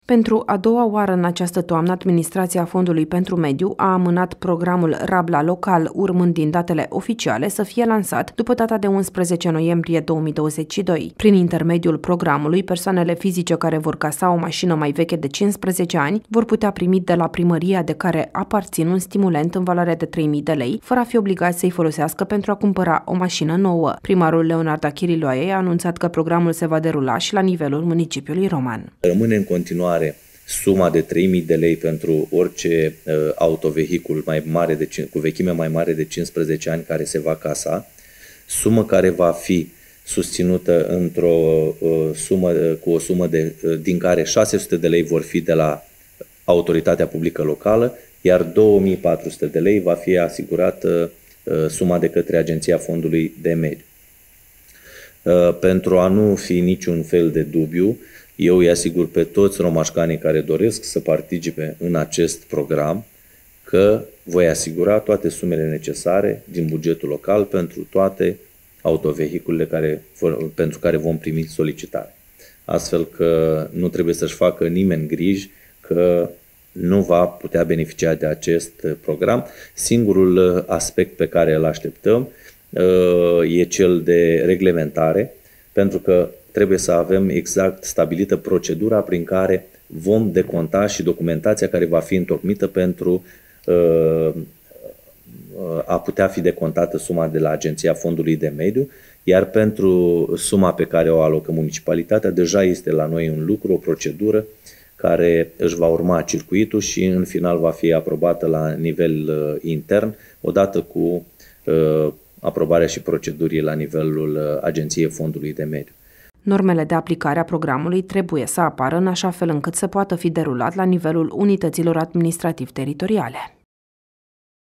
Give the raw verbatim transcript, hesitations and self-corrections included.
Pentru a doua oară în această toamnă, Administrația Fondului pentru Mediu a amânat programul Rabla Local, urmând din datele oficiale să fie lansat după data de unsprezece noiembrie două mii douăzeci și doi. Prin intermediul programului, persoanele fizice care vor casa o mașină mai veche de cincisprezece ani vor putea primi de la primăria de care aparțin un stimulent în valoare de trei mii de lei, fără a fi obligați să-i folosească pentru a cumpăra o mașină nouă. Primarul Leonard Achiriloae a anunțat că programul se va derula și la nivelul municipiului Roman. Rămâne în continuare suma de trei mii de lei pentru orice uh, autovehicul mai mare de, cu vechime mai mare de cincisprezece ani care se va casa, sumă care va fi susținută într-o uh, sumă, uh, cu o sumă de, uh, din care șase sute de lei vor fi de la autoritatea publică locală, iar două mii patru sute de lei va fi asigurată uh, suma de către Agenția Fondului de Mediu. Uh, pentru a nu fi niciun fel de dubiu, eu îi asigur pe toți romașcanii care doresc să participe în acest program că voi asigura toate sumele necesare din bugetul local pentru toate autovehiculele care, pentru care vom primi solicitare. Astfel că nu trebuie să-și facă nimeni griji că nu va putea beneficia de acest program. Singurul aspect pe care îl așteptăm e cel de reglementare, pentru că trebuie să avem exact stabilită procedura prin care vom deconta și documentația care va fi întocmită pentru uh, a putea fi decontată suma de la Agenția Fondului de Mediu, iar pentru suma pe care o alocă municipalitatea, deja este la noi un lucru, o procedură care își va urma circuitul și în final va fi aprobată la nivel uh, intern, odată cu uh, aprobarea și procedurii la nivelul uh, Agenției Fondului de Mediu. Normele de aplicare a programului trebuie să apară în așa fel încât să poată fi derulat la nivelul unităților administrativ-teritoriale.